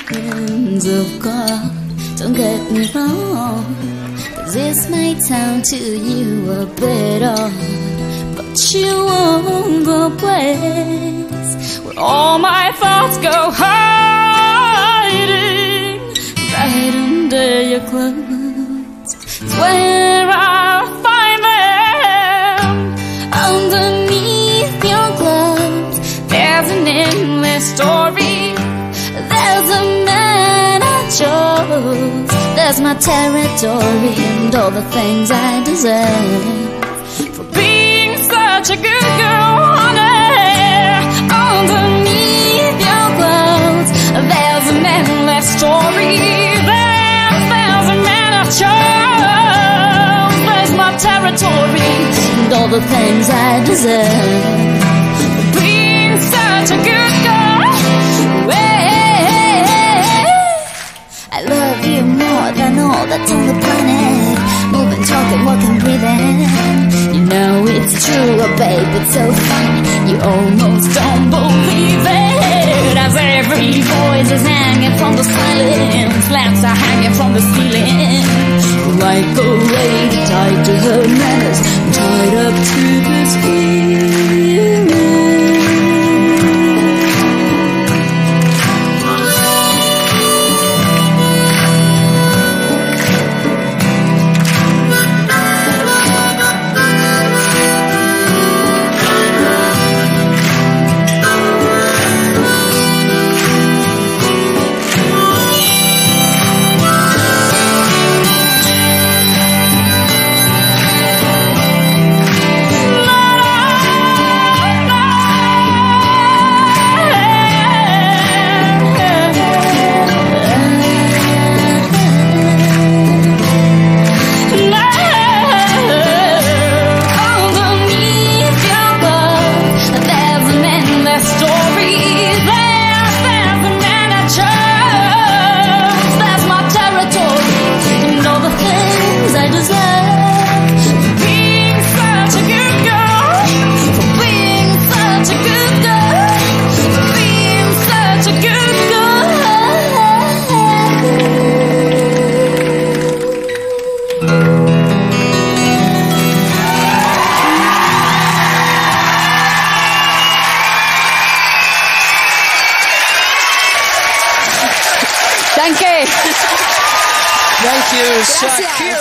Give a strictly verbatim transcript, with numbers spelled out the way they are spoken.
hands of God. Don't get me wrong, 'cause this may sound to you a bit odd, but you won't go place where all my thoughts go hiding. Right under your clothes is where I'll find them. Underneath your clothes there's an endless story. There's a man I chose, there's my territory and all the things I deserve for being such a good girl, honey. Underneath your clothes there's an endless story. There's, there's a man I chose, there's my territory and all the things I deserve for being such a good girl. I love you more than all that's on the planet. Moving, talking, walking, breathing. You know it's true, oh babe, it's so funny. You almost don't believe it. As every voice is hanging from the silence, lamps are hanging from the ceiling. Like a lady tied to her manners, tied up to this feeling. Danke. Thank you, Shakira.